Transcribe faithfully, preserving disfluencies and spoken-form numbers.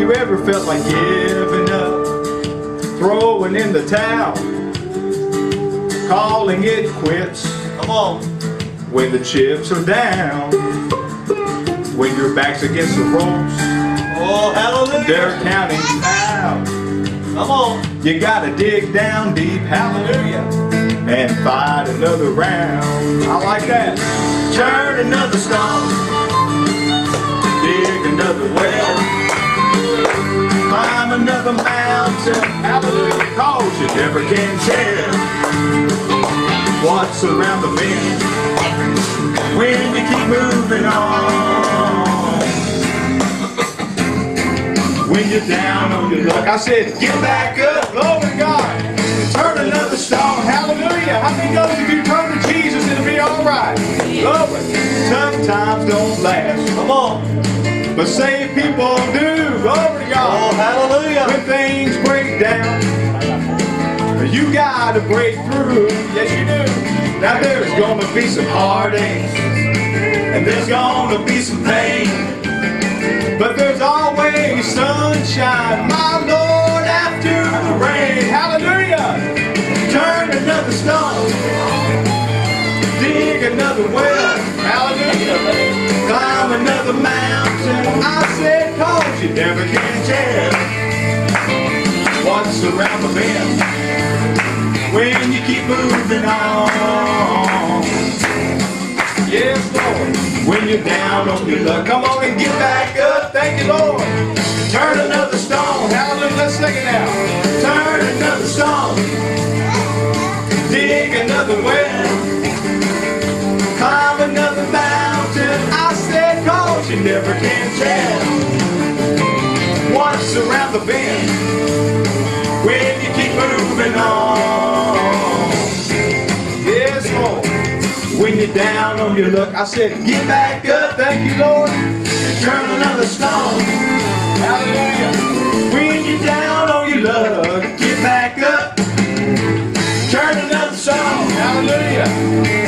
you ever felt like giving up, throwing in the towel, calling it quits? Come on. When the chips are down, when your back's against the ropes, oh, hallelujah, they're counting out. Come on. You gotta dig down deep, hallelujah, and fight another round. I like that. Turn another stone, dig another well, climb another mountain, hallelujah, cause you never can tell what's around the bend when you keep moving on. When you're down on your luck, I said, get back up, glory to God, turn another stone, hallelujah. How many knows if you turn to Jesus, it'll be alright? Glory. Tough times don't last, Come on. but saved people do, glory to God. Oh, hallelujah. When things break down, you gotta break through, yes you do. Now there's gonna be some heartaches, and there's gonna be some pain, but there's always sunshine, my Lord, after the rain. Hallelujah. Turn another stone, dig another well, hallelujah, climb another mountain. I said, cause you never can tell what's around the bend when you keep moving on. Yes, Lord. When you're down on your luck, come on and get back up. Thank you, Lord. Turn another stone. Hallelujah. Let's sing it now. Turn another stone. Dig another well. Climb another mountain. I said, cause you never can tell what's around the bend when you keep moving on. Yes, Lord. When you're down on your luck, I said, get back up, thank you, Lord, and turn another stone. Hallelujah. When you're down on your luck, get back up, turn another stone. Hallelujah.